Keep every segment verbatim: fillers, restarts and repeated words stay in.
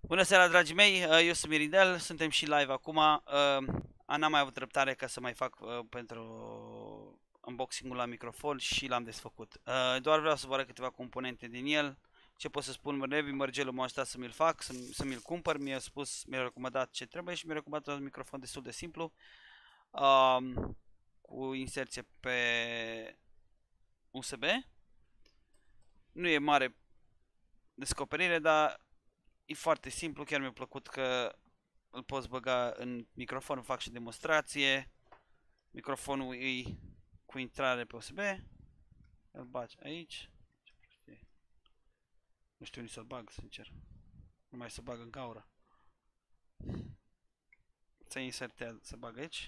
Bună seara, dragii mei, eu sunt Mirindel, suntem și live acum. N-am mai avut răbdare ca să mai fac pentru unboxing-ul la microfon și l-am desfăcut. Doar vreau să vă arăt câteva componente din el. Ce pot să spun, Revi Mărgelul m-a ajutat să mi-l fac, să mi-l cumpăr, mi-a spus, mi-a recomandat ce trebuie și mi-a recomandat un microfon destul de simplu, cu inserție pe U S B. Nu e mare descoperire, dar e foarte simplu, chiar mi-a plăcut că îl poți băga în microfon, fac și demonstrație. Microfonul e cu intrare pe U S B. Îl bagi aici. Nu știu nici să-l bag, sincer. Nu mai să bag în gaură. Se insertează, se bagă aici.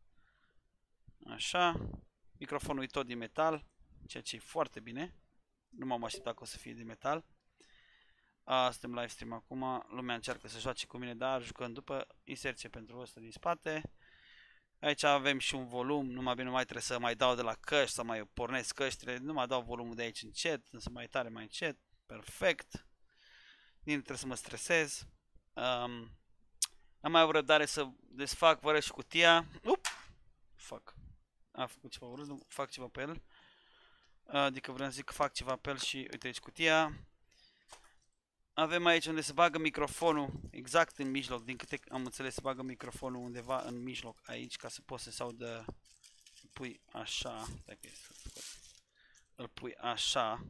Așa. Microfonul e tot din metal, ceea ce e foarte bine. Nu m-am așteptat că o să fie din metal. A, suntem live stream acum, lumea încearcă să joace cu mine, dar jucăm după. Inserție pentru ăsta din spate. Aici avem și un volum, numai bine, nu mai trebuie să mai dau de la căști, să mai pornesc căștile, nu mai dau volumul de aici încet, însă mai tare, mai încet, perfect. Nici nu trebuie să mă stresez. Um, am mai avut răbdare să desfac, vă arăt și cutia. Up! Fuck. A făcut ceva urât, nu fac ceva pe el. Adică vreau să zic că fac ceva pe el și uite aici cutia. Avem aici unde se bagă microfonul, exact în mijloc, din câte am înțeles se bagă microfonul undeva în mijloc aici, ca să poți să se audă. Îl pui așa, dacă e să scot. Îl pui așa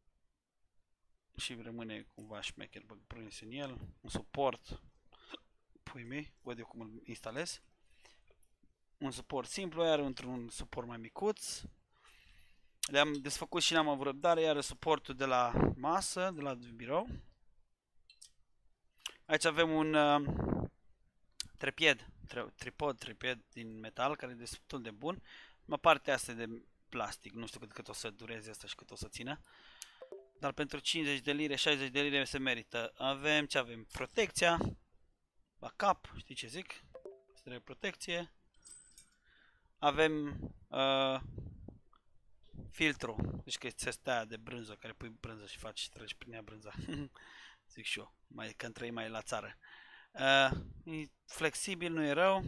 și rămâne cumva șmecher, băg prins în el, un suport, pui mei, văd eu cum îl instalez. Un suport simplu, iar într-un suport mai micuț. Le-am desfăcut și n-am avut răbdare, iar suportul de la masă, de la birou. Aici avem un uh, trepied, tri tripod, trepied din metal, care e destul de bun. Mă partea asta de plastic, nu știu cât, cât o să dureze asta și cât o să țină. Dar pentru cincizeci de lire, șaizeci de lire se merită. Avem, ce avem? Protecția, la cap, știi ce zic? Trebuie protecție. Avem uh, filtru, deci că este ăsta de brânză, care pui brânză și faci și treci prin ea brânza. Zic și eu, mai, că trăi mai la țară. Uh, e flexibil, nu e rău.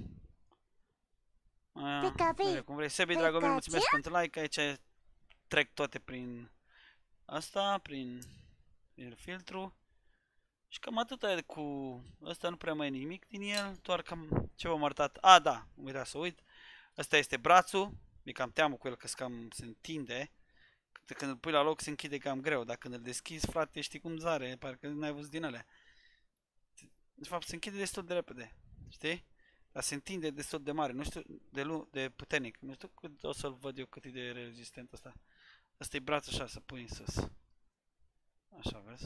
Uh, cum vrei. Sebi, Dragomir, mulțumesc pentru like. Aici trec toate prin asta, prin, prin filtru. Și cam atât e cu ăsta, nu prea mai e nimic din el, doar cam ce v-am arătat. A, da, uita să uit. Ăsta este brațul, mi cam teamă cu el că cam se întinde. Când îl pui la loc se închide cam greu, dar când îl deschizi, frate, știi cum zare, parcă n-ai văzut din alea. De fapt se închide destul de repede, știi? Dar se întinde destul de mare, nu știu, de, de puternic. Nu știu cât o să-l văd eu cât e de rezistent ăsta. Ăsta e brațul așa, să pui în sus. Așa, vezi?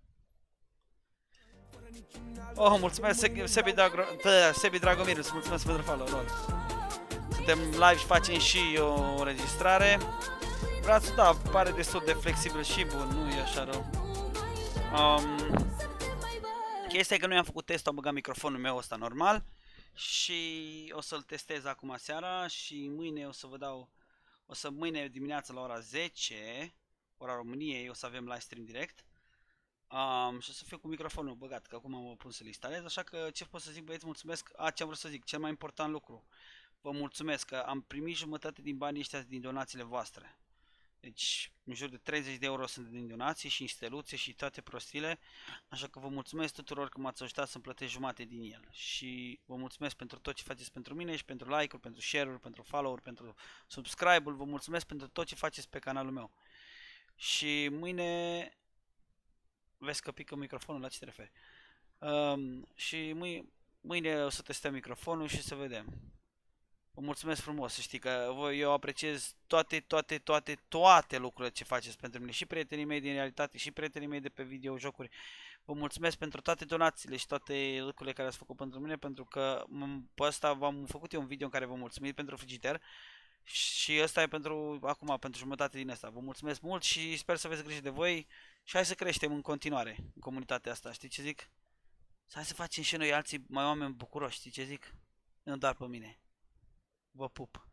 Oh, mulțumesc, Sebi, Dagro Sebi Dragomir, îți mulțumesc pentru follow, lol. Suntem live și facem și o înregistrare. Brațul, da, pare destul de flexibil și bun, nu e așa rău. Um, chestia e că nu i-am făcut testul, am băgat microfonul meu ăsta normal. Și o să-l testez acum seara și mâine o să vă dau, o să mâine dimineața la ora zece, ora României, o să avem live stream direct. Um, și o să fiu cu microfonul băgat, că acum am pus să-l instalez, așa că ce pot să zic, băieți, mulțumesc. A, ce am vrut să zic, cel mai important lucru, vă mulțumesc că am primit jumătate din banii ăștia din donațiile voastre. Deci, în jur de treizeci de euro sunt din donații și în steluțe și toate prostile, așa că vă mulțumesc tuturor că m-ați ajutat să-mi plătesc jumate din el. Și vă mulțumesc pentru tot ce faceți pentru mine și pentru like-uri, pentru share-uri, pentru follow-uri, pentru subscribe-uri, vă mulțumesc pentru tot ce faceți pe canalul meu. Și mâine... Vezi că pică microfonul, la ce te referi? Um, și mâine, mâine o să testăm microfonul și să vedem. Vă mulțumesc frumos, să știi că voi, eu apreciez toate, toate, toate, toate lucrurile ce faceți pentru mine. Și prietenii mei din realitate, și prietenii mei de pe videojocuri. Vă mulțumesc pentru toate donațiile și toate lucrurile care ați făcut pentru mine, pentru că pe ăsta v-am făcut eu un video în care vă mulțumim pentru frigider. Și ăsta e pentru, acum, pentru jumătate din asta. Vă mulțumesc mult și sper să aveți grijă de voi. Și hai să creștem în continuare în comunitatea asta, știi ce zic? Hai să facem și noi alții mai oameni bucuroși, știi ce zic? Nu doar pe mine. Vă pup!